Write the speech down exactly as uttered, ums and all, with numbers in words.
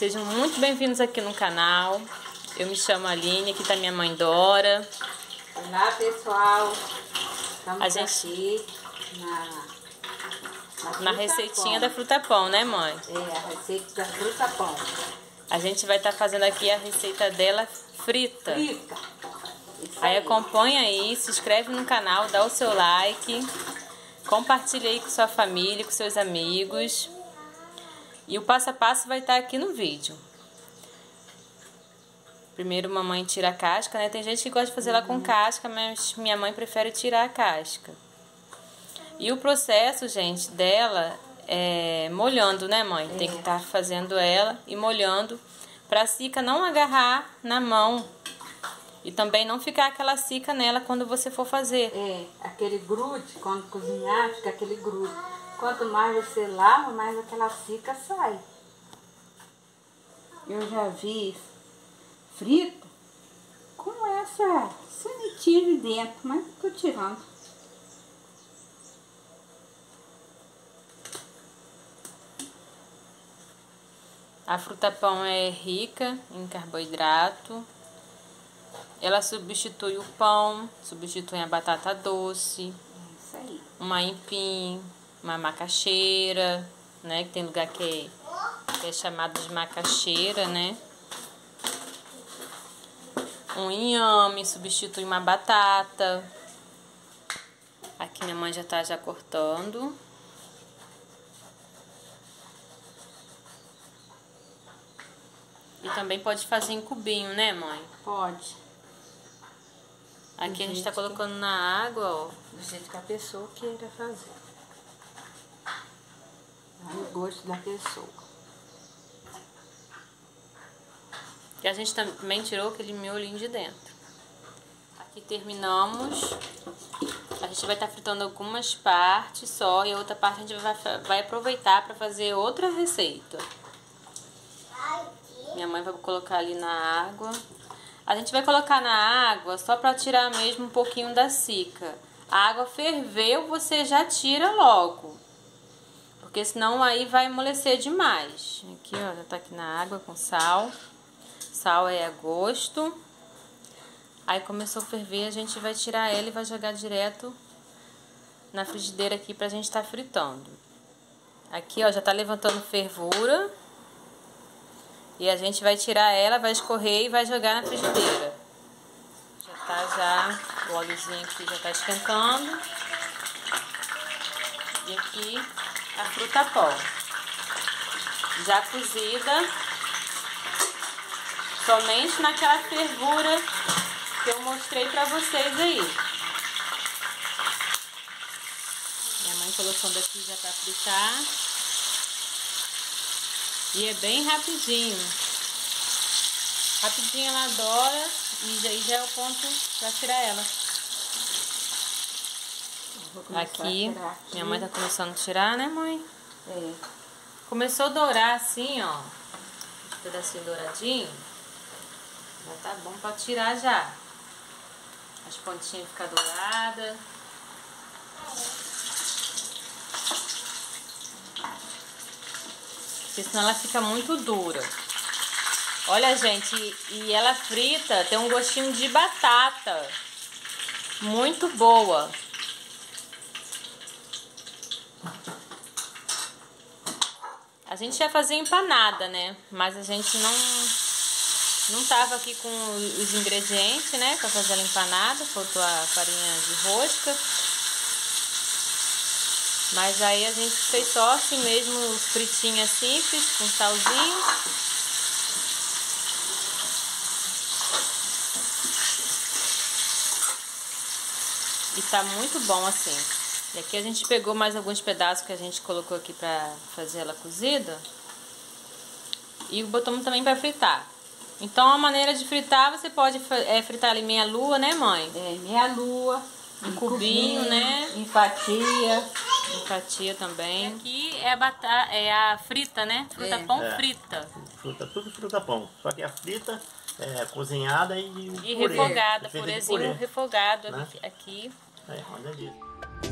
Sejam muito bem-vindos aqui no canal. Eu me chamo Aline, aqui tá minha mãe Dora. Olá, pessoal. Estamos a gente aqui na, na, na receitinha da fruta pão, né, mãe? É, a receita da fruta pão. A gente vai estar tá fazendo aqui a receita dela frita. Frita. Aí, aí acompanha aí, se inscreve no canal, dá o seu like, compartilha aí com sua família, com seus amigos. E o passo a passo vai estar aqui no vídeo. Primeiro mamãe tira a casca, né? Tem gente que gosta de fazer ela com casca, mas minha mãe prefere tirar a casca. E o processo, gente, dela é molhando, né, mãe? É. Tem que estar fazendo ela e molhando pra cica não agarrar na mão. E também não ficar aquela cica nela quando você for fazer. É, aquele grude, quando cozinhar, fica aquele grude. Quanto mais você lava, mais aquela cica sai. Eu já vi frito com essa sementinha de dentro, mas tô tirando. A fruta pão é rica em carboidrato. Ela substitui o pão, substitui a batata doce, é isso aí. Uma aipim, uma macaxeira, né? Que tem lugar que é, que é chamado de macaxeira, né? Um inhame substitui uma batata. Aqui minha mãe já tá já cortando. E também pode fazer em cubinho, né, mãe? Pode. Aqui a gente tá colocando na água, ó. Do jeito que a pessoa queira fazer. Aí o gosto da pessoa. E a gente também tirou aquele miolinho de dentro. Aqui terminamos. A gente vai estar tá fritando algumas partes só. E a outra parte a gente vai, vai aproveitar para fazer outra receita. Minha mãe vai colocar ali na água. A gente vai colocar na água só para tirar mesmo um pouquinho da cica. A água ferveu, você já tira logo. Porque senão aí vai amolecer demais. Aqui, ó, já tá aqui na água com sal. Sal é a gosto. Aí começou a ferver, a gente vai tirar ela e vai jogar direto na frigideira aqui pra gente tá fritando. Aqui, ó, já tá levantando fervura. E a gente vai tirar ela, vai escorrer e vai jogar na frigideira. Já tá já, o óleozinho aqui já tá esquentando. E aqui a fruta pão. Já cozida. Somente naquela fervura que eu mostrei pra vocês aí. Minha mãe colocando aqui já pra fritar. E é bem rapidinho. Rapidinho ela adora. E aí já é o ponto pra tirar ela. Aqui, aqui, minha mãe tá começando a tirar, né, mãe? É. Começou a dourar assim, ó. Um pedacinho douradinho. Já tá bom pra tirar já. As pontinhas ficam douradas. Porque senão ela fica muito dura. Olha, gente, e ela frita, tem um gostinho de batata. Muito boa. A gente ia fazer empanada, né? Mas a gente não... Não tava aqui com os ingredientes, né, pra fazer a empanada, faltou a farinha de rosca. Mas aí a gente fez só assim mesmo, fritinha simples, com salzinho. E tá muito bom assim. E aqui a gente pegou mais alguns pedaços que a gente colocou aqui pra fazer ela cozida. E botamos também pra fritar. Então, a maneira de fritar, você pode é, fritar ali meia lua, né, mãe? É, meia lua. Em cubinho, cubinho, né? Em fatia. Em fatia também. E aqui é a, batata, é a frita, né? Fruta é. pão é. frita. Fruta, tudo fruta pão. Só que a frita é cozinhada e, e purê. refogada, É purezinho refogado, né? Aqui. É, olha disso.